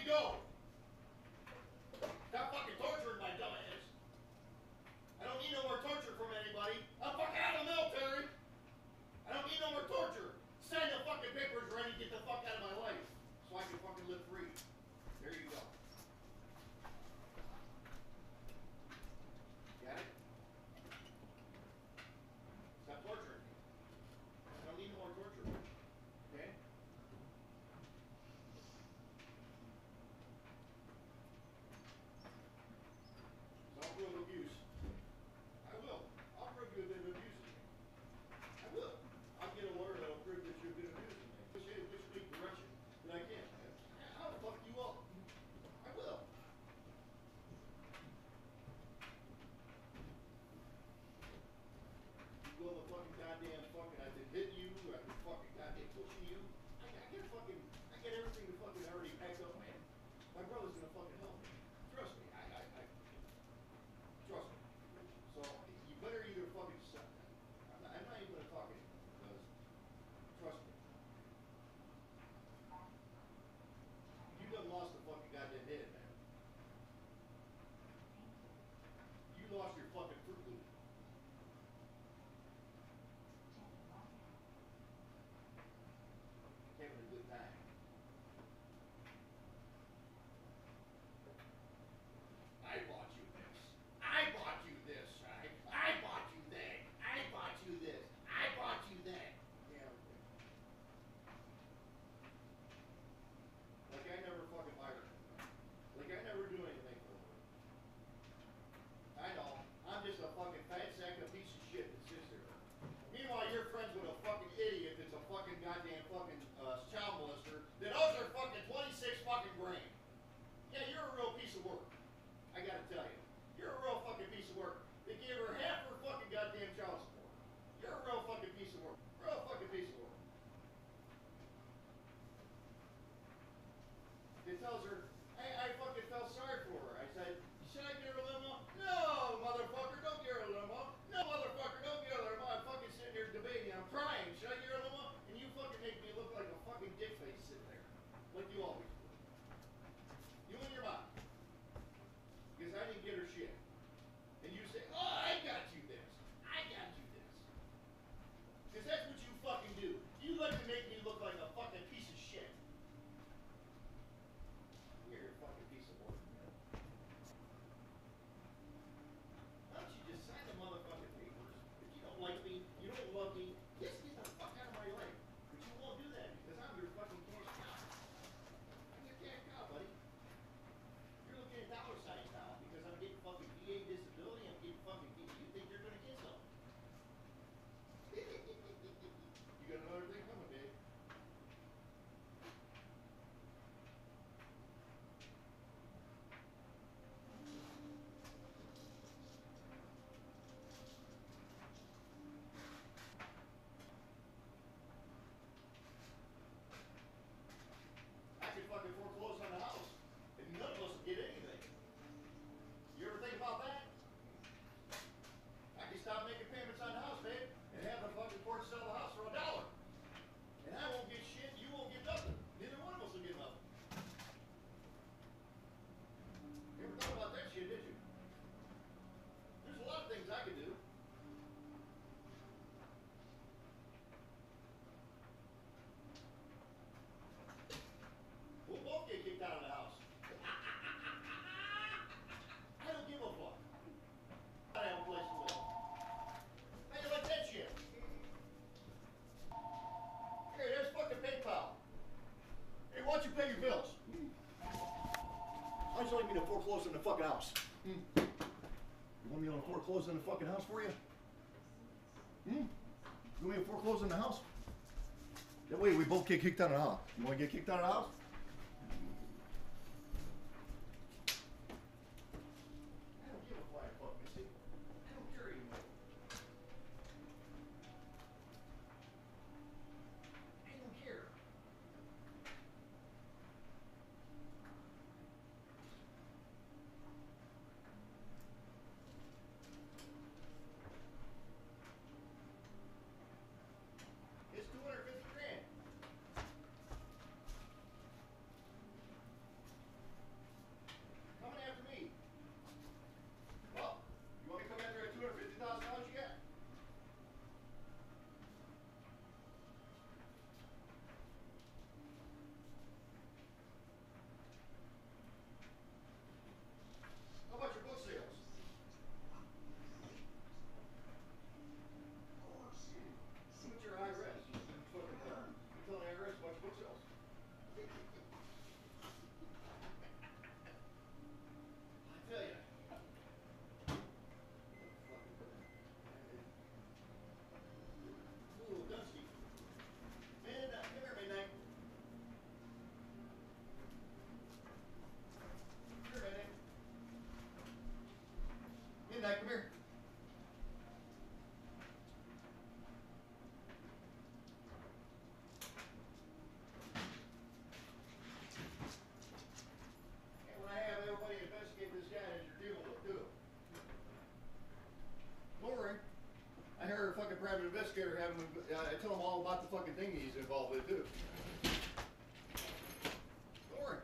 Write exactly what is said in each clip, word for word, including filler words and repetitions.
go. Stop fucking torturing my dumb ass. I don't need no more torture from anybody. I'm fucking out of the military. I don't need no more torture. Sign the fucking papers ready to get the fuck out of my life so I can fucking live free. There you go. Got it? Stop torturing me. I don't need no more torture. Okay? So I'll prove abuse. I will. I'll prove you have been abusing me. I will. I'll get a lawyer that'll prove that you've been abusing me. Which, which lead direction that I can. I'll fuck you up. I will. You go the fucking goddamn fucking, I've been hitting you, I've been fucking goddamn pushing you. I, I get fucking, I get everything to fucking already packed up, man. My brother's gonna fucking help me. Trust me. I, I, I trust me. So you better either fucking accept that. I'm not, I'm not even gonna talk anymore because trust me. You done lost the fucking goddamn head, man. You lost your fucking Fruit Loop. Having a good time. I bought you this. I bought you this, right? I bought you that. I bought you this. I bought you that. Yeah, okay. Like I never fucking buy her. Like I never do anything for her. I know. I'm just a fucking fat sack of piece of shit that sits there. Meanwhile, you're friends with a fucking idiot that's a fucking goddamn fucking uh, child molester that owes her fucking twenty-six fucking grand. Yeah, you're a real piece of work. I gotta tell you. You're a real fucking piece of work. They gave her half her fucking goddamn child support. You're a real fucking piece of work. Real fucking piece of work. It tells her, hey, I fucking felt sorry for her. I said, should I get her a limo? No, motherfucker, don't get her a limo. No, motherfucker, don't get her a limo. I'm fucking sitting here debating. I'm crying. Should I get her a limo? And you fucking make me look like a fucking dick face sitting there. Like you always do. You and your mom. Because I didn't get her shit. And you say, oh, I got you this. I got you this. Because that's what you fucking do. You like to make me look like a fucking piece of shit. You're a fucking piece of work, man. Why don't you just sign the motherfucking papers? If you don't like me, you don't love me, just get the fuck out of my life. But you won't do that because I'm your fucking cash cow. I'm your cash cow, buddy. You're looking at dollar signs now because I'm getting fucking V A disability, I'm getting fucking V A. You think you're gonna get something. You got another thing coming, babe. I could fucking foreclose on the house, and none of us will get anything. You ever think about that? I can stop making payments on the house, babe, and have the fucking court sell the house for a dollar. And I won't get shit, you won't get nothing. Neither one of us will get nothing. You ever thought about that shit, did you? There's a lot of things I could do. We'll both get kicked out of the house. I don't give a fuck. I have a place to live. How you like that shit? Here, there's fucking PayPal. Hey, why don't you pay your bills? Why don't you like me to foreclose on the fucking house? Hmm? You want me to foreclose on the fucking house for you? Hmm? You want me to foreclose on the house? That way we both get kicked out of the house. You want to get kicked out of the house? I don't give a flying fuck, Missy. I don't care anymore. I don't care. It's two hundred fifty grand. private investigator, have him, uh, I tell him all about the fucking thing he's involved with, too. Don't worry.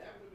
that would have